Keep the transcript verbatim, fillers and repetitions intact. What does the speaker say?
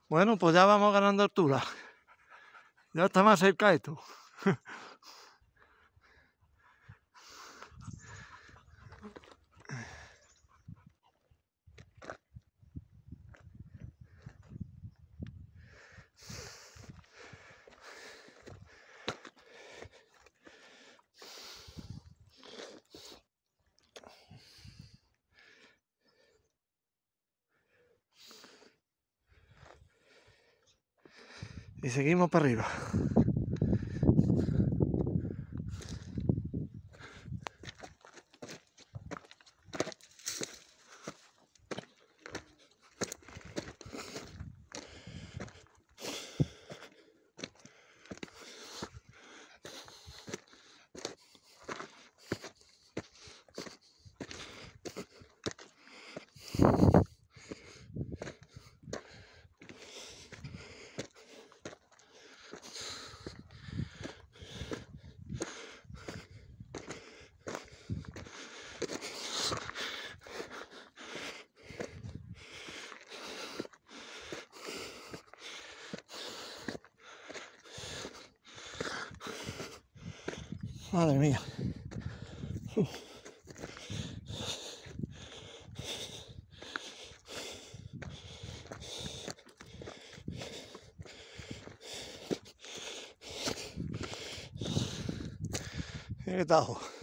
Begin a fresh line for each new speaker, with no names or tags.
Bueno, pues ya vamos ganando altura. Ya está más cerca esto. Y seguimos para arriba. Madre mía. Uf. Qué tajo.